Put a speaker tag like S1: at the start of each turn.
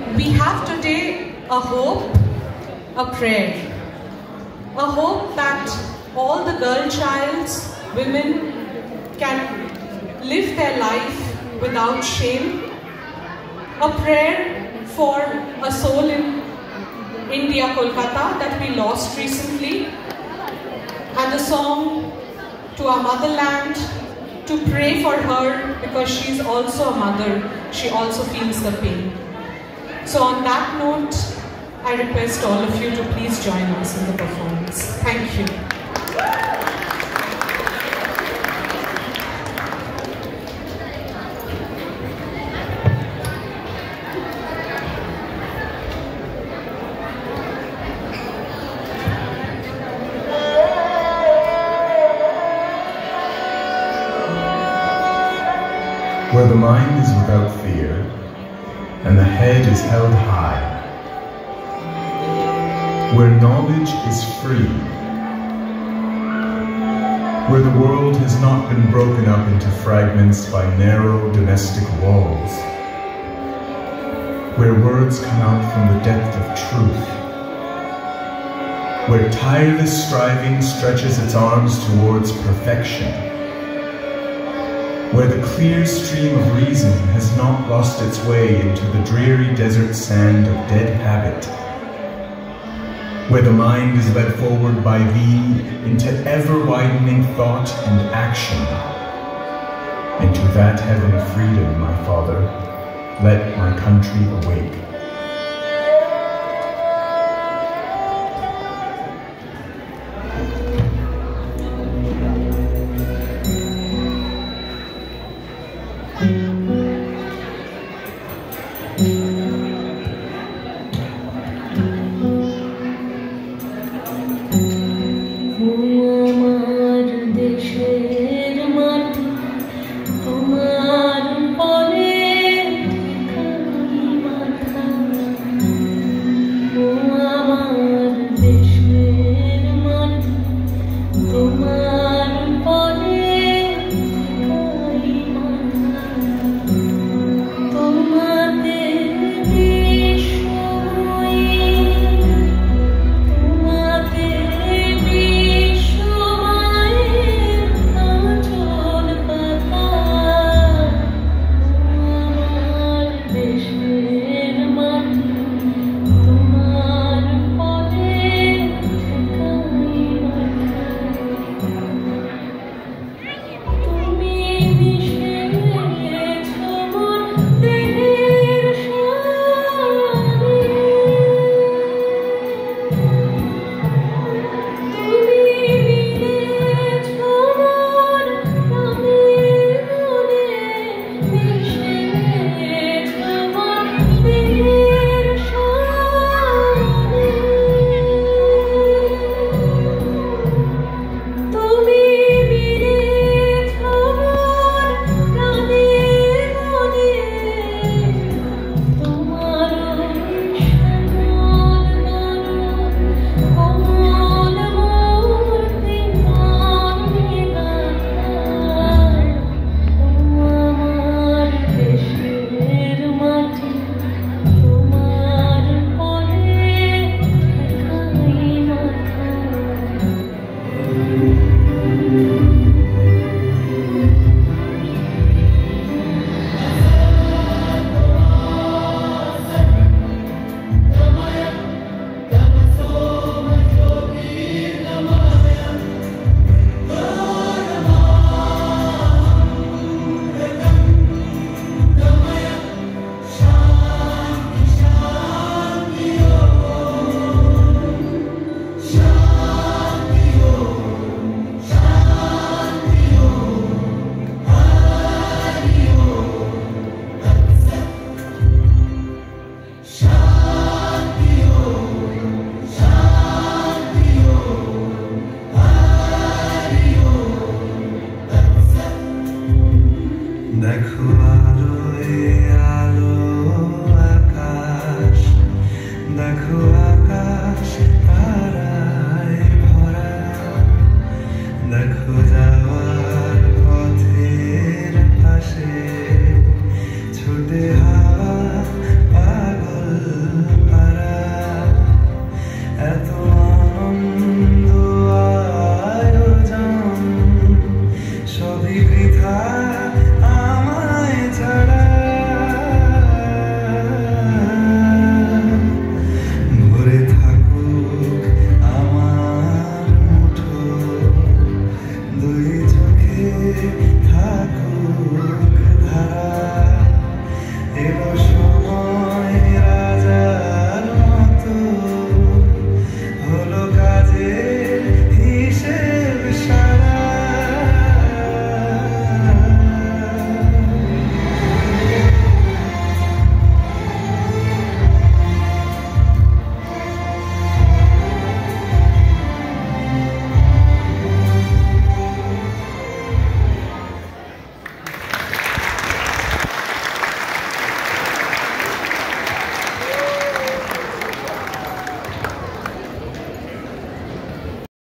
S1: We have today a hope, a prayer. A hope that all the girl childs, women can live their life without shame. A prayer for a soul in India, Kolkata that we lost recently. And a song to our motherland, to pray for her because she's also a mother. She also feels the pain. So on that note, I request all of you to please join us in the performance. Thank you.
S2: Where the mind is without fear, and the head is held high, where knowledge is free, where the world has not been broken up into fragments by narrow domestic walls, where words come out from the depth of truth, where tireless striving stretches its arms towards perfection, where the clear stream of reason has not lost its way into the dreary desert sand of dead habit, where the mind is led forward by thee into ever-widening thought and action, into that heaven of freedom, my Father, let my country awake.
S3: দেখো আলোয়